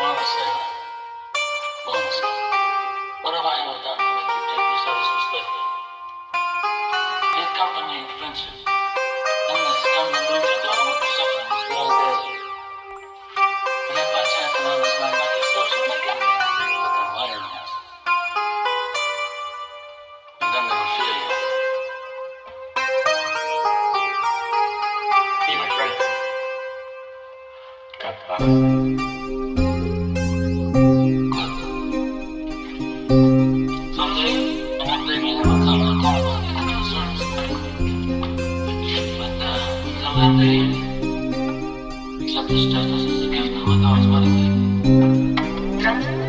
Honestly, honestly, what have I ever done to make you take me so disrespectful? You accompany me in friendship. Then the scum that moved you down with suffering is all there. But if by chance an honest man like yourself should make a violence, and then they will fear you. Be my friend. Cut. Someday, I won't blame you for coming and calling on me to service. But until that day, accept this justice as a gift of a God's wedding day.